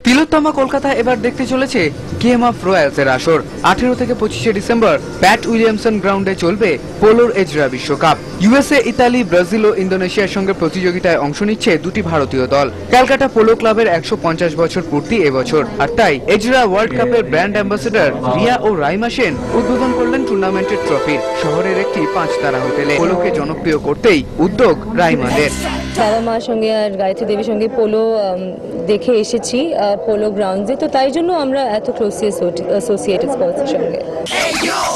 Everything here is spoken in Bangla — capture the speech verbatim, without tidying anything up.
তিলোত্তমা কলকাতা এবার দেখতে চলেছে গেম অফ রয়্যালসের আসর। আঠেরো থেকে পঁচিশে ডিসেম্বর প্যাট উইলিয়ামসন গ্রাউন্ডে চলবে পোলোর এজরা বিশ্বকাপ। ইউএসএ, ইতালি, ব্রাজিল ও ইন্দোনেশিয়ার সঙ্গে প্রতিযোগিতায় অংশ নিচ্ছে দুটি ভারতীয় দল। ক্যালকাটা পোলো ক্লাবের একশো পঞ্চাশ বছর পূর্তি এবছর, আর তাই এজরা ওয়ার্ল্ড কাপের ব্র্যান্ড অ্যাম্বাসেডর রিয়া ও রাইমা সেন উদ্বোধন করলেন টুর্নামেন্টের ট্রফির। শহরের একটি পাঁচ তারা হোটেলে পোলোকে জনপ্রিয় করতেই উদ্যোগ রাইমাদের। বাবা মার সঙ্গে আর গায়ত্রী দেবীর সঙ্গে পোলো দেখে এসেছি পোলো গ্রাউন্ডে, তো তাই জন্য আমরা এত ক্লোজলি অ্যাসোসিয়েটেড স্পোর্টসের সঙ্গে।